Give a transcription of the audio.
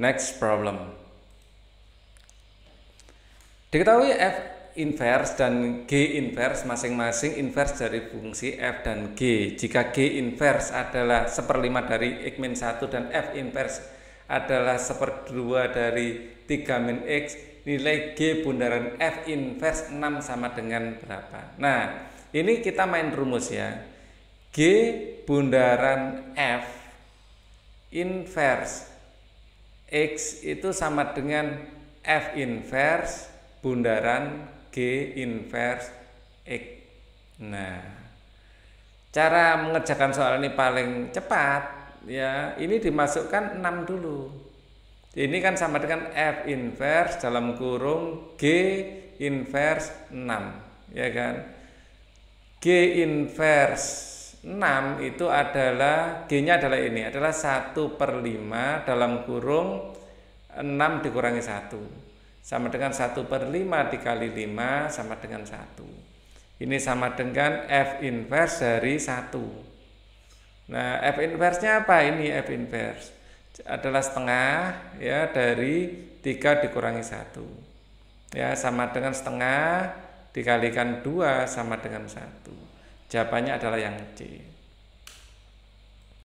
Next problem. Diketahui f inverse dan g inverse masing-masing inverse dari fungsi f dan g. Jika g inverse adalah 1/5 dari x min 1 dan f inverse adalah 1/2 dari 3 min x, nilai g bundaran f inverse 6 sama dengan berapa? Nah, ini kita main rumus ya. G bundaran f inverse x itu sama dengan f inverse bundaran G inverse X. Nah, cara mengerjakan soal ini paling cepat ya, ini dimasukkan 6 dulu. Ini kan sama dengan F inverse dalam kurung G inverse 6, ya kan? G inverse 6 itu adalah G-nya adalah ini, adalah 1/5 dalam kurung 6 dikurangi 1. Sama dengan 1/5 dikali 5 sama dengan 1. Ini sama dengan F inverse dari 1. Nah, F inverse-nya apa? Ini F inverse adalah setengah ya dari 3 dikurangi 1. Ya, sama dengan setengah dikalikan 2 sama dengan 1. Jawabannya adalah yang C.